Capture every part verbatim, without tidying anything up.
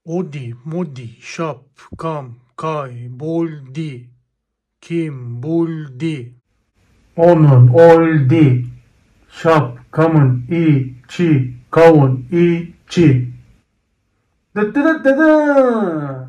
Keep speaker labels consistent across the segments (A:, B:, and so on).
A: Odi, Modi, Shop, Kam, Kai, Boldi, Kim, Buldi. Onun, Oldi, Shop, Kamun, I, Chi, Kavun, I, Chi. Da da da da da.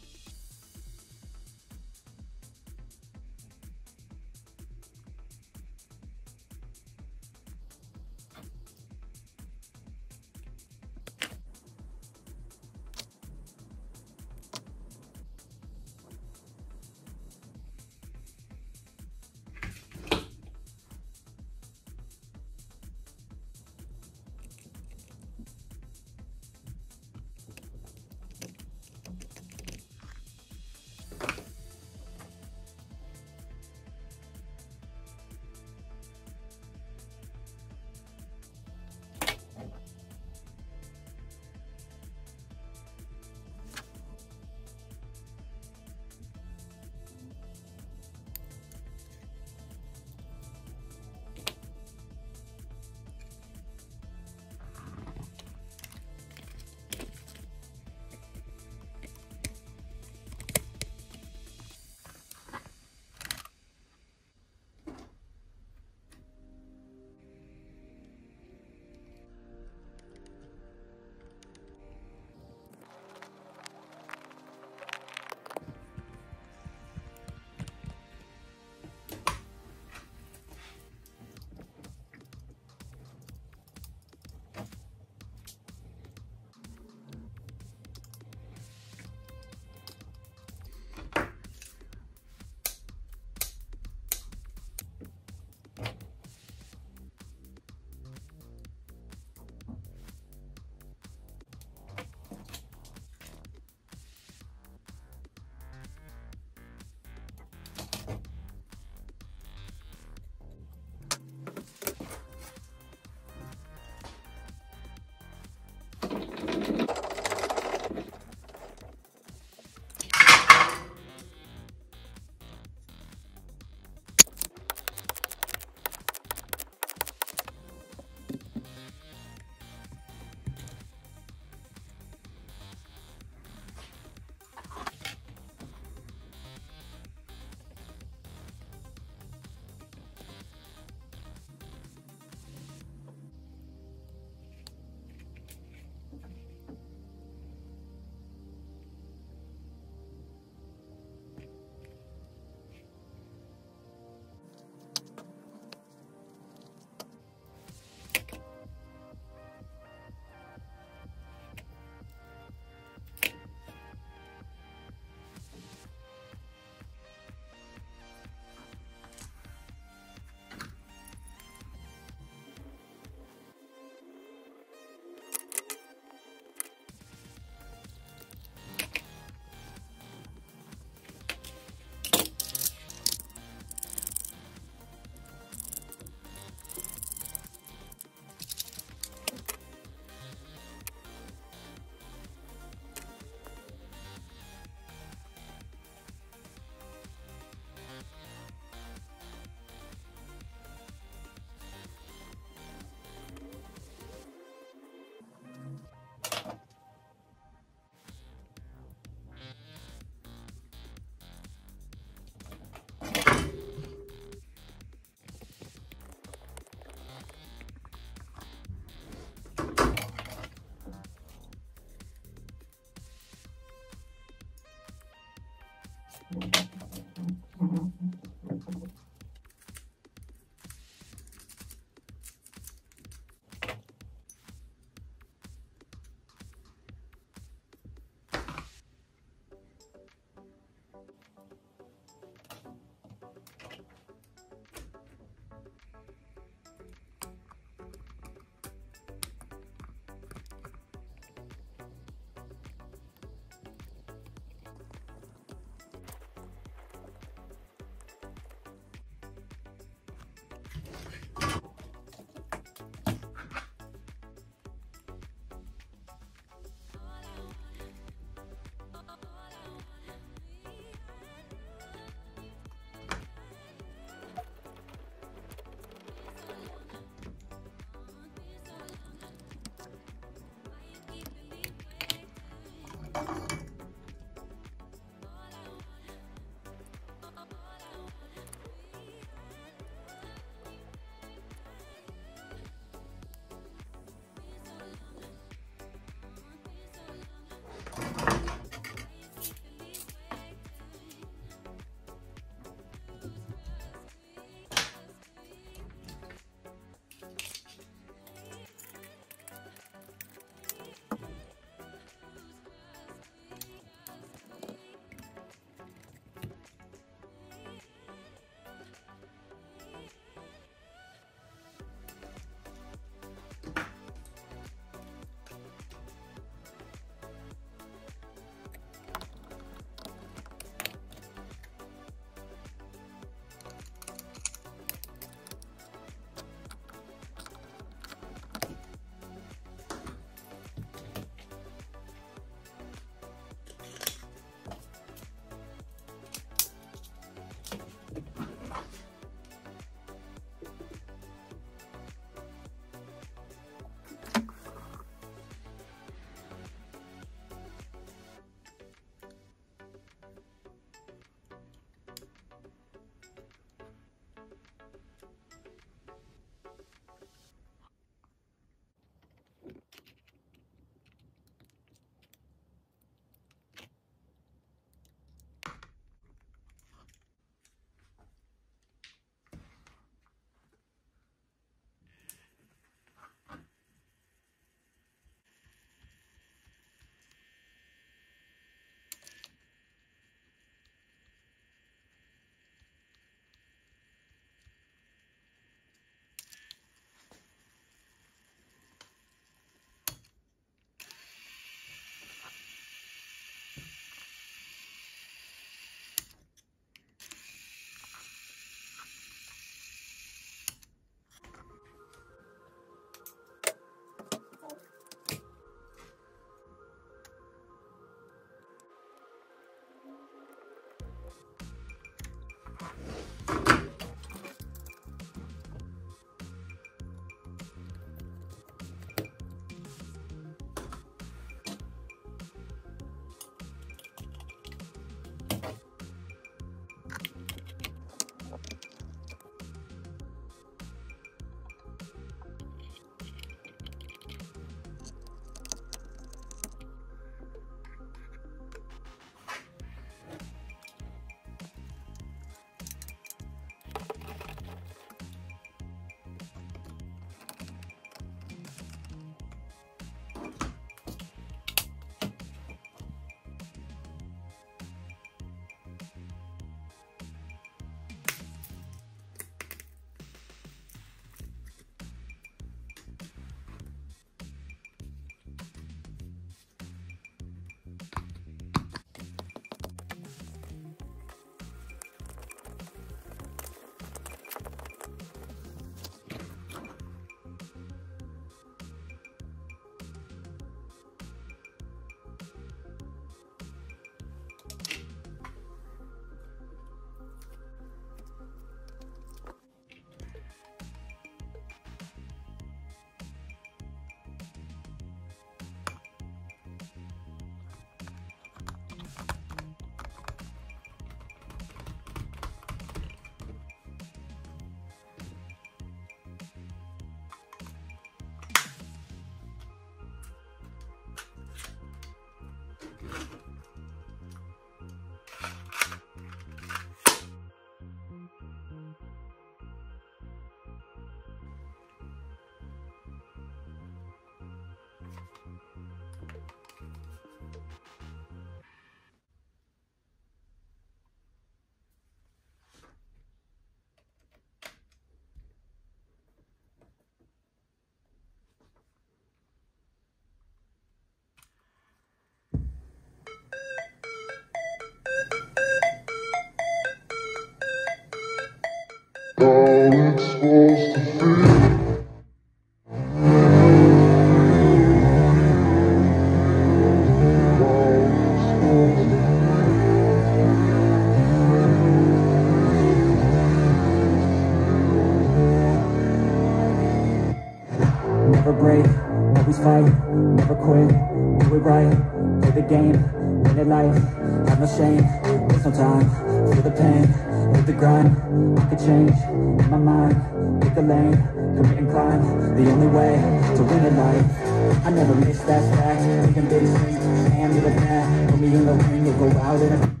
B: Never break, always fight, never quit, do it right, play the game, win it life, have no shame, there's no time, feel the pain, hit the grind, I could change, in my mind, pick a lane, commit and climb, the only way to win it life, I never miss that fact, taking big swings, hand to the bat, put me in the ring, and go out in a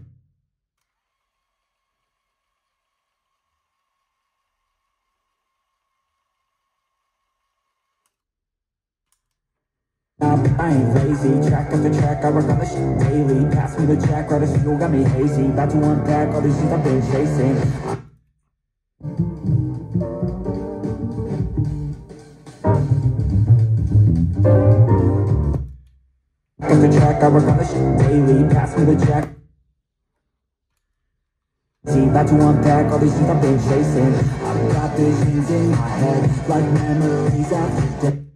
B: I ain't lazy, track after track, I work on the shit daily. Pass me the jack, right as fuel, got me hazy. About to unpack all these things I've been chasing. Track after track, I work on the shit daily. Pass me the jack. See, about to unpack all these things I've been chasing. I've got visions in my head, like memories after death.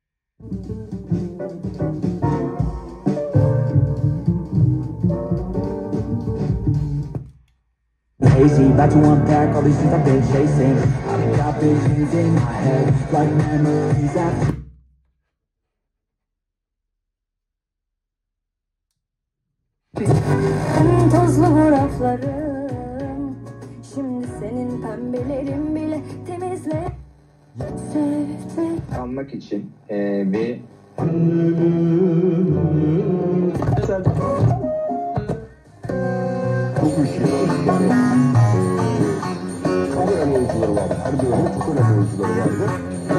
B: Hazy, about to unpack all these things I've been chasing. I've got visions in my head, like memories after.
C: En tozlu bu raflarım, şimdi senin pembelerin bile temizle. Sevmek
D: Anmak için e, bir
E: Çok üşüyor. Yani çok önemli oyuncuları vardı. Her bölümde çok önemli oyuncuları vardı.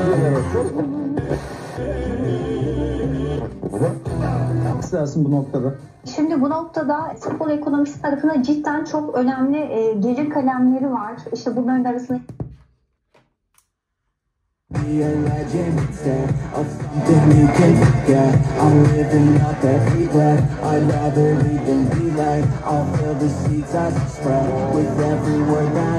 D: istersin bu noktada.
F: Şimdi bu noktada futbol ekonomisi tarafında cidden çok önemli e, gelir kalemleri var. İşte bunların arasında
B: Be a legend instead of something you can forget. I'm living up every breath. I'd rather lead than be led. I'll fill the seats as I spread with every word that